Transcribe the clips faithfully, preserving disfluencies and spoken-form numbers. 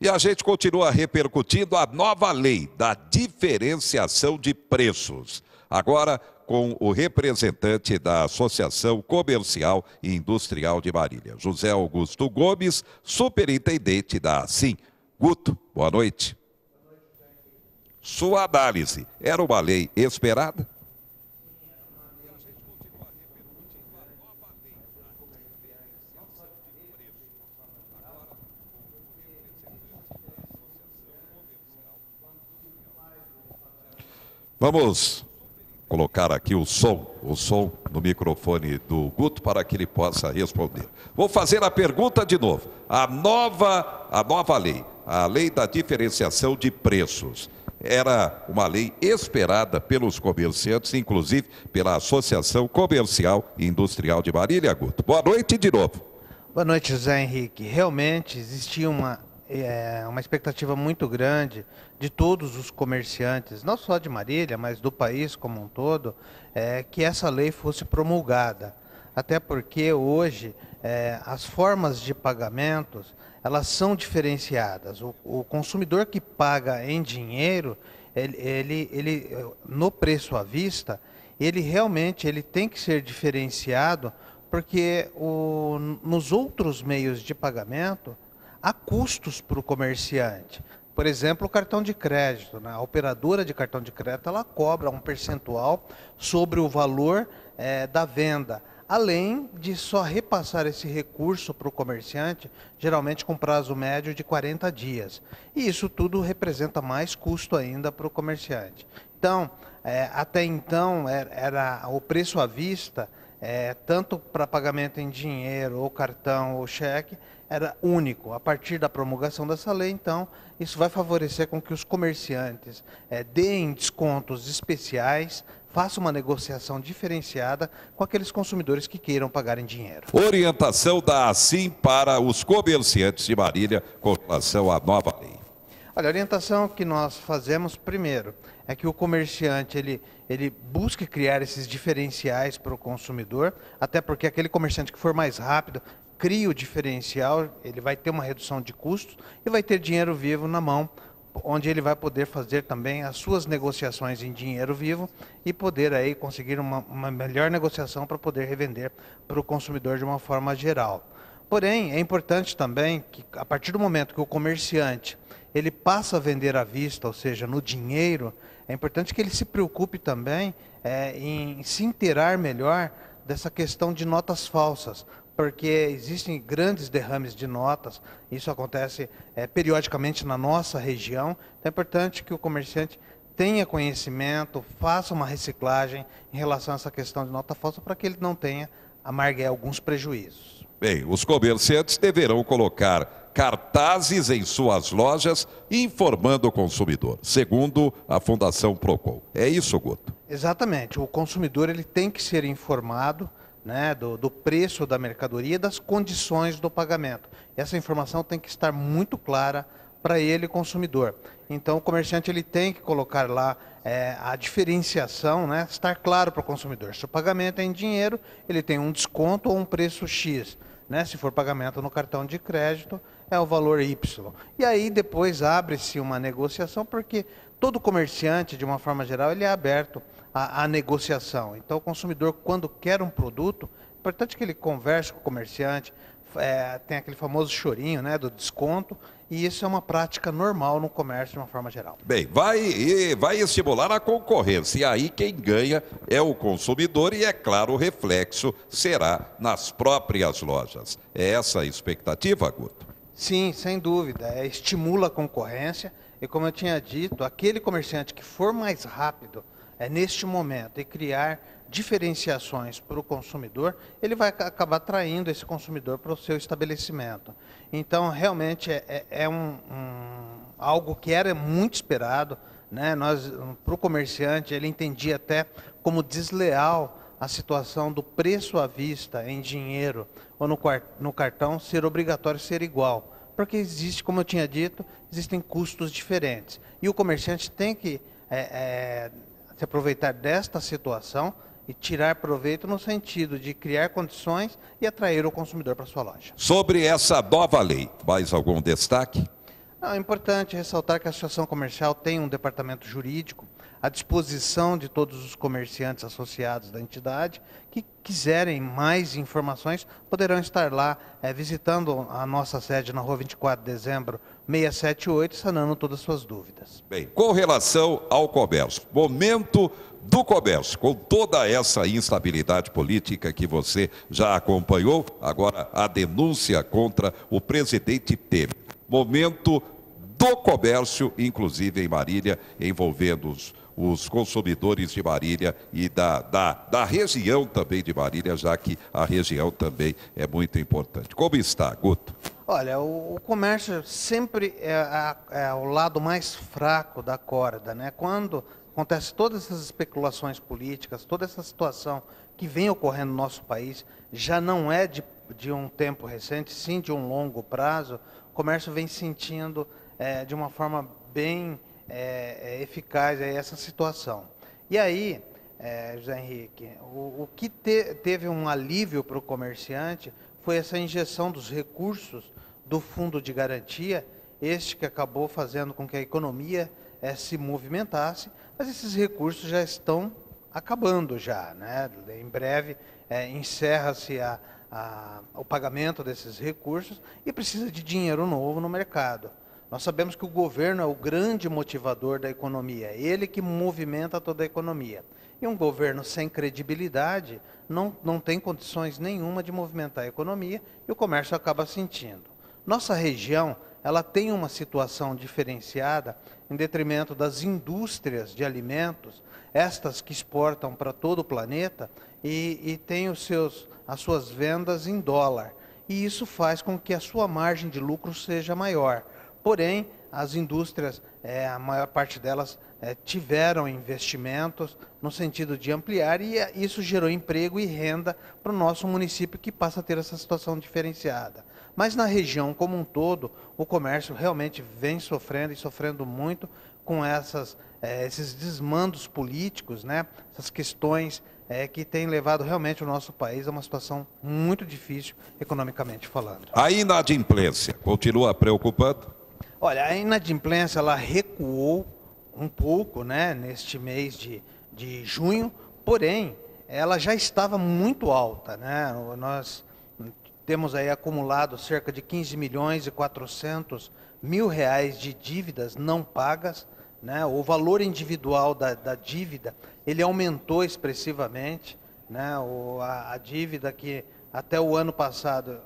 a gente continua repercutindo a nova lei da diferenciação de preços. Agora, com o representante da Associação Comercial e Industrial de Marília, José Augusto Gomes, superintendente da ASIM. Guto, boa noite. Sua análise, era uma lei esperada? Vamos colocar aqui o som, o som no microfone do Guto para que ele possa responder. Vou fazer a pergunta de novo. A nova, a nova lei, a lei da diferenciação de preços, era uma lei esperada pelos comerciantes, inclusive pela Associação Comercial e Industrial de Marília, Guto. Boa noite de novo. Boa noite, José Henrique. Realmente existia uma, é, uma expectativa muito grande de todos os comerciantes, não só de Marília, mas do país como um todo, é, que essa lei fosse promulgada. Até porque hoje é, as formas de pagamentos, elas são diferenciadas. O, o consumidor que paga em dinheiro, ele, ele, ele, no preço à vista, ele realmente ele tem que ser diferenciado, porque o, nos outros meios de pagamento, há custos para o comerciante. Por exemplo, o cartão de crédito, né? A operadora de cartão de crédito, ela cobra um percentual sobre o valor é, da venda, além de só repassar esse recurso para o comerciante, geralmente com prazo médio de quarenta dias. E isso tudo representa mais custo ainda para o comerciante. Então, é, até então, era, era o preço à vista, é, tanto para pagamento em dinheiro, ou cartão, ou cheque, era único. A partir da promulgação dessa lei, então, isso vai favorecer com que os comerciantes é, deem descontos especiais, faça uma negociação diferenciada com aqueles consumidores que queiram pagar em dinheiro. Orientação da ASIM para os comerciantes de Marília com relação à nova lei. Olha, a orientação que nós fazemos, primeiro, é que o comerciante ele, ele busque criar esses diferenciais para o consumidor, até porque aquele comerciante que for mais rápido, cria o diferencial, ele vai ter uma redução de custos e vai ter dinheiro vivo na mão, onde ele vai poder fazer também as suas negociações em dinheiro vivo e poder aí conseguir uma, uma melhor negociação para poder revender para o consumidor de uma forma geral. Porém, é importante também que a partir do momento que o comerciante ele passa a vender à vista, ou seja, no dinheiro, é importante que ele se preocupe também é, em se inteirar melhor dessa questão de notas falsas, porque existem grandes derrames de notas, isso acontece é, periodicamente na nossa região, então é importante que o comerciante tenha conhecimento, faça uma reciclagem em relação a essa questão de nota falsa, para que ele não tenha, amargue alguns prejuízos. Bem, os comerciantes deverão colocar cartazes em suas lojas informando o consumidor, segundo a Fundação Procon. É isso, Guto? Exatamente, o consumidor ele tem que ser informado, né, do, do preço da mercadoria e das condições do pagamento. Essa informação tem que estar muito clara para ele, consumidor. Então, o comerciante ele tem que colocar lá é, a diferenciação, né, estar claro para o consumidor. Se o pagamento é em dinheiro, ele tem um desconto ou um preço X. Né? Se for pagamento no cartão de crédito, é o valor Y. E aí, depois, abre-se uma negociação, porque todo comerciante, de uma forma geral, ele é aberto à, à negociação. Então, o consumidor, quando quer um produto, é importante que ele converse com o comerciante, é, tem aquele famoso chorinho, né, do desconto, e isso é uma prática normal no comércio de uma forma geral. Bem, vai, vai estimular a concorrência, e aí quem ganha é o consumidor e, é claro, o reflexo será nas próprias lojas. É essa a expectativa, Guto? Sim, sem dúvida, é, estimula a concorrência, e como eu tinha dito, aquele comerciante que for mais rápido é, neste momento e criar diferenciações para o consumidor, ele vai acabar atraindo esse consumidor para o seu estabelecimento. Então, realmente, é, é, é um, um, algo que era muito esperado, né? Nós, para o comerciante, ele entendia até como desleal a situação do preço à vista em dinheiro ou no, no cartão ser obrigatório ser igual. Porque existe, como eu tinha dito, existem custos diferentes. E o comerciante tem que é, é, se aproveitar desta situação e tirar proveito no sentido de criar condições e atrair o consumidor para sua loja. Sobre essa nova lei, mais algum destaque? Não, é importante ressaltar que a Associação Comercial tem um departamento jurídico à disposição de todos os comerciantes associados da entidade que quiserem mais informações, poderão estar lá é, visitando a nossa sede na rua vinte e quatro de dezembro, seiscentos e setenta e oito, sanando todas as suas dúvidas. Bem, com relação ao comércio, momento do comércio, com toda essa instabilidade política que você já acompanhou, agora a denúncia contra o presidente Temer. Momento do comércio, inclusive em Marília, envolvendo os, os consumidores de Marília e da, da, da região também de Marília, já que a região também é muito importante. Como está, Guto? Olha, o, o comércio sempre é, a, é o lado mais fraco da corda, né? Quando acontece todas essas especulações políticas, toda essa situação que vem ocorrendo no nosso país, já não é de, de um tempo recente, sim de um longo prazo. O comércio vem sentindo é, de uma forma bem é, é, eficaz é, essa situação. E aí, é, José Henrique, o, o que te, teve um alívio para o comerciante foi essa injeção dos recursos do Fundo de Garantia, este que acabou fazendo com que a economia é, se movimentasse, mas esses recursos já estão acabando já, né? Em breve é, encerra-se a A, o pagamento desses recursos e precisa de dinheiro novo no mercado. Nós sabemos que o governo é o grande motivador da economia, é ele que movimenta toda a economia. E um governo sem credibilidade não, não tem condições nenhuma de movimentar a economia e o comércio acaba sentindo. Nossa região, ela tem uma situação diferenciada em detrimento das indústrias de alimentos, estas que exportam para todo o planeta e, e têm os seus, as suas vendas em dólar. E isso faz com que a sua margem de lucro seja maior. Porém, as indústrias, é, a maior parte delas é, tiveram investimentos no sentido de ampliar e isso gerou emprego e renda para o nosso município que passa a ter essa situação diferenciada. Mas na região como um todo, o comércio realmente vem sofrendo e sofrendo muito com essas, é, esses desmandos políticos, né? Essas questões é, que têm levado realmente o nosso país a uma situação muito difícil, economicamente falando. A inadimplência continua preocupando? Olha, a inadimplência ela recuou um pouco, né, neste mês de, de junho, porém, ela já estava muito alta, né? Nós temos aí acumulado cerca de quinze milhões e quatrocentos mil reais de dívidas não pagas, né? O valor individual da, da dívida, ele aumentou expressivamente, né? O, a, a dívida que até o ano passado,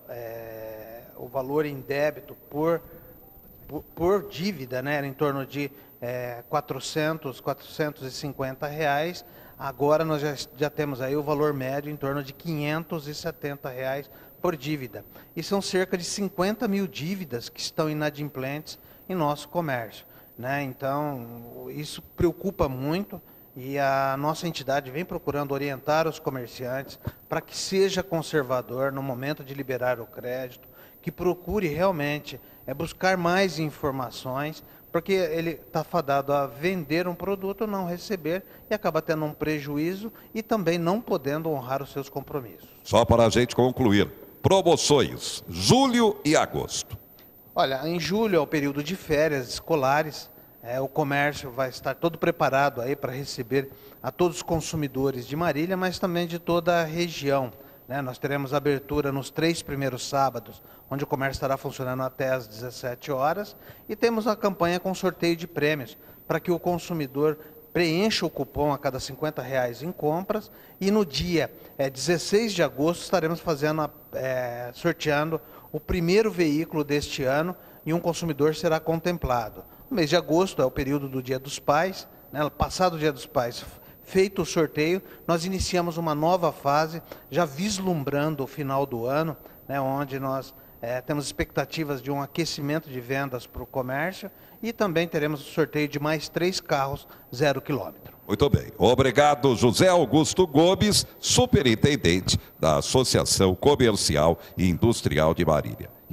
é, o valor em débito por, por, por dívida, né, era em torno de é, quatrocentos, quatrocentos e cinquenta reais. Agora nós já, já temos aí o valor médio em torno de quinhentos e setenta reais por dívida. E são cerca de cinquenta mil dívidas que estão inadimplentes em nosso comércio, né? Então, isso preocupa muito e a nossa entidade vem procurando orientar os comerciantes para que seja conservador no momento de liberar o crédito, que procure realmente é, buscar mais informações, porque ele está fadado a vender um produto, não receber e acaba tendo um prejuízo e também não podendo honrar os seus compromissos. Só para a gente concluir, promoções, julho e agosto. Olha, em julho é o período de férias escolares, é, o comércio vai estar todo preparado aí para receber a todos os consumidores de Marília, mas também de toda a região, né? Nós teremos abertura nos três primeiros sábados, onde o comércio estará funcionando até às dezessete horas, e temos a campanha com sorteio de prêmios, para que o consumidor preencha o cupom a cada cinquenta reais em compras, e no dia é, dezesseis de agosto estaremos fazendo, é, sorteando o primeiro veículo deste ano, e um consumidor será contemplado. O mês de agosto é o período do Dia dos Pais, né? Passado o Dia dos Pais, feito o sorteio, nós iniciamos uma nova fase, já vislumbrando o final do ano, né, onde nós é, temos expectativas de um aquecimento de vendas para o comércio e também teremos o sorteio de mais três carros zero quilômetro. Muito bem. Obrigado, José Augusto Gomes, superintendente da Associação Comercial e Industrial de Marília.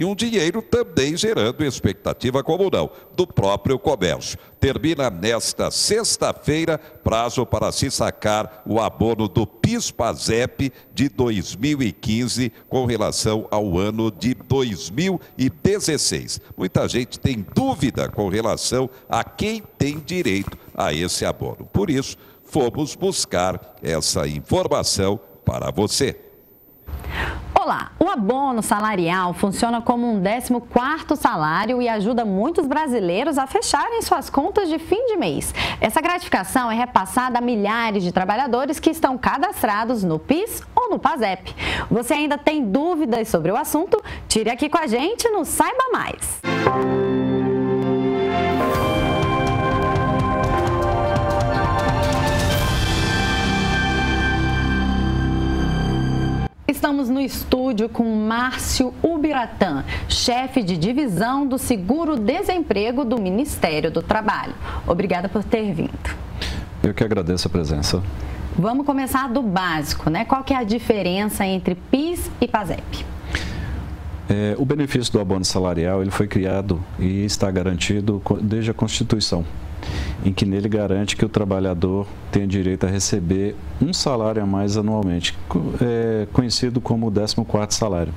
e um dinheiro também gerando expectativa, como não, do próprio comércio. Termina nesta sexta-feira, prazo para se sacar o abono do PIS/PASEP de dois mil e quinze com relação ao ano de dois mil e dezesseis. Muita gente tem dúvida com relação a quem tem direito a esse abono. Por isso, fomos buscar essa informação para você. Olá, o abono salarial funciona como um décimo quarto salário e ajuda muitos brasileiros a fecharem suas contas de fim de mês. Essa gratificação é repassada a milhares de trabalhadores que estão cadastrados no PIS ou no PASEP. Você ainda tem dúvidas sobre o assunto? Tire aqui com a gente no Saiba Mais. Estamos no estúdio com Márcio Ubiratã, chefe de divisão do Seguro-Desemprego do Ministério do Trabalho. Obrigada por ter vindo. Eu que agradeço a presença. Vamos começar do básico, né? Qual que é a diferença entre PIS e PASEP? É, o benefício do abono salarial ele foi criado e está garantido desde a Constituição, em que nele garante que o trabalhador tem direito a receber um salário a mais anualmente, é, conhecido como o décimo quarto salário.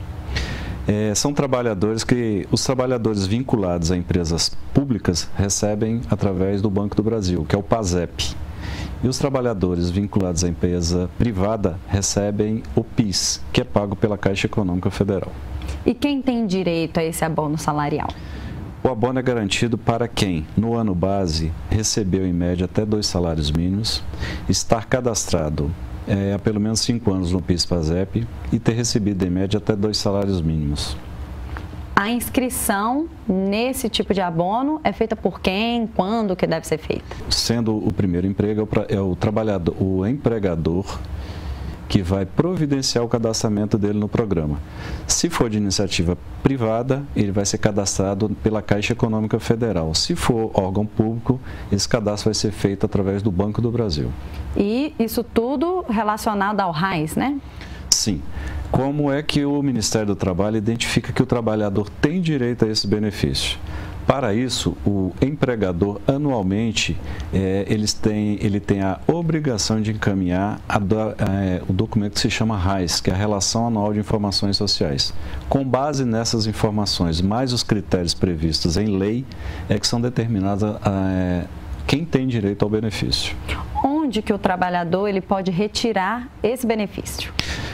É, são trabalhadores que, os trabalhadores vinculados a empresas públicas recebem através do Banco do Brasil, que é o PASEP. E os trabalhadores vinculados à empresa privada recebem o PIS, que é pago pela Caixa Econômica Federal. E quem tem direito a esse abono salarial? O abono é garantido para quem, no ano base, recebeu em média até dois salários mínimos, estar cadastrado é, há pelo menos cinco anos no PIS/PASEP e ter recebido em média até dois salários mínimos. A inscrição nesse tipo de abono é feita por quem, quando que deve ser feita? Sendo o primeiro emprego, é o trabalhador, o empregador que vai providenciar o cadastramento dele no programa. Se for de iniciativa privada, ele vai ser cadastrado pela Caixa Econômica Federal. Se for órgão público, esse cadastro vai ser feito através do Banco do Brasil. E isso tudo relacionado ao RAIS, né? Sim. Como é que o Ministério do Trabalho identifica que o trabalhador tem direito a esse benefício? Para isso, o empregador, anualmente, é, eles têm, ele tem a obrigação de encaminhar a do, é, o documento que se chama RAIS, que é a Relação Anual de Informações Sociais. Com base nessas informações, mais os critérios previstos em lei, é que são determinados é, quem tem direito ao benefício. Onde que o trabalhador ele pode retirar esse benefício?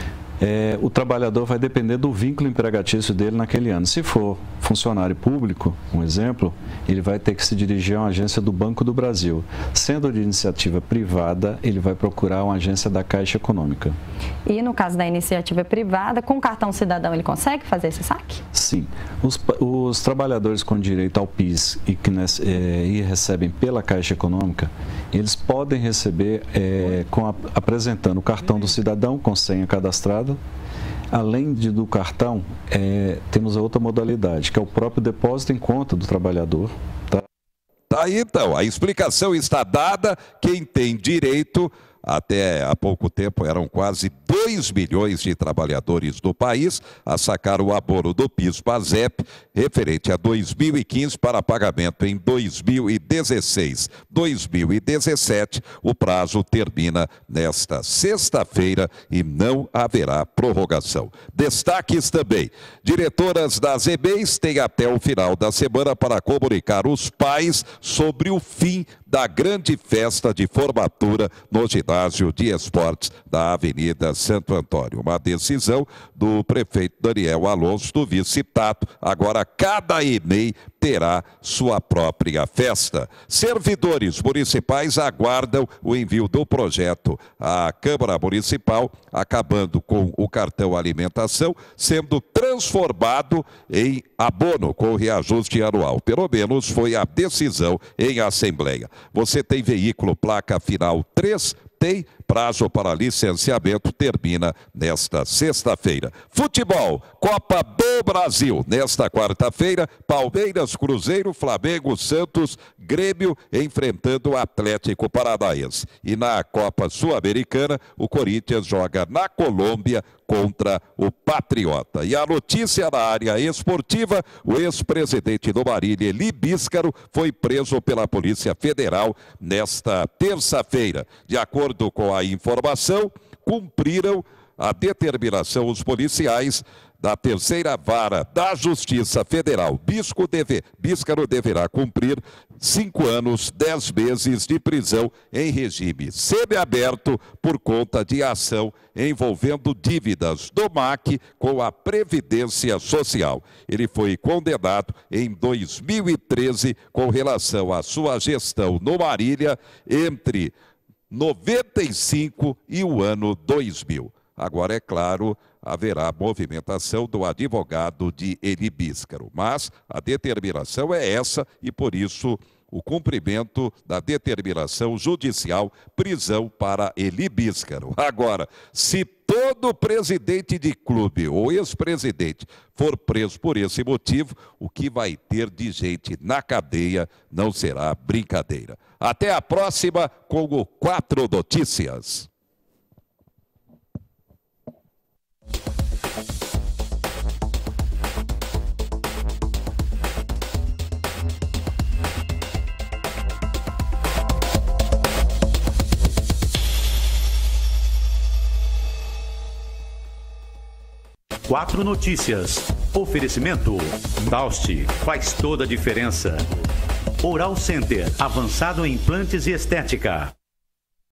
É, o trabalhador vai depender do vínculo empregatício dele naquele ano. Se for funcionário público, um exemplo, ele vai ter que se dirigir a uma agência do Banco do Brasil. Sendo de iniciativa privada, ele vai procurar uma agência da Caixa Econômica. E no caso da iniciativa privada, com o cartão cidadão, ele consegue fazer esse saque? Sim. Os, os trabalhadores com direito ao PIS e que é, e recebem pela Caixa Econômica, eles podem receber é, com a, apresentando o cartão do cidadão com senha cadastrada. Além de, do cartão, é, temos a outra modalidade, que é o próprio depósito em conta do trabalhador. Tá? Tá aí, então, a explicação está dada. Quem tem direito, até há pouco tempo eram quase dois milhões de trabalhadores do país a sacar o abono do PIS/PASEP referente a dois mil e quinze para pagamento em dois mil e dezesseis. dois mil e dezessete, o prazo termina nesta sexta-feira e não haverá prorrogação. Destaques também. Diretoras das E B Is têm até o final da semana para comunicar os pais sobre o fim da grande festa de formatura no ginásio de esportes da Avenida Santo Antônio. Uma decisão do prefeito Daniel Alonso, do vice-tato. Agora cada E M E I terá sua própria festa. Servidores municipais aguardam o envio do projeto à Câmara Municipal, acabando com o cartão alimentação, sendo transformado em abono com reajuste anual. Pelo menos foi a decisão em assembleia. Você tem veículo placa final três? Tem? prazo para licenciamento termina nesta sexta-feira. Futebol, Copa do Brasil. Nesta quarta-feira, Palmeiras, Cruzeiro, Flamengo, Santos, Grêmio enfrentando o Atlético Paranaense. E na Copa Sul-Americana, o Corinthians joga na Colômbia contra o Patriota. E a notícia na área esportiva, o ex-presidente do Marília, Eli Bíscaro, foi preso pela Polícia Federal nesta terça-feira. De acordo com a informação, cumpriram a determinação os policiais da terceira vara da Justiça Federal. Bisco deve, Bíscaro deverá cumprir cinco anos, dez meses de prisão em regime semiaberto por conta de ação envolvendo dívidas do M A C com a Previdência Social. Ele foi condenado em dois mil e treze com relação à sua gestão no Marília entre noventa e cinco e o ano dois mil. Agora, é claro, haverá movimentação do advogado de Eli Bíscaro, mas a determinação é essa e, por isso, o cumprimento da determinação judicial, prisão para Eli Bíscaro. Agora, se todo presidente de clube ou ex-presidente for preso por esse motivo, o que vai ter de gente na cadeia não será brincadeira. Até a próxima com o Quatro Notícias. Quatro Notícias. Oferecimento. Bauste faz toda a diferença. Oral Center, avançado em implantes e estética.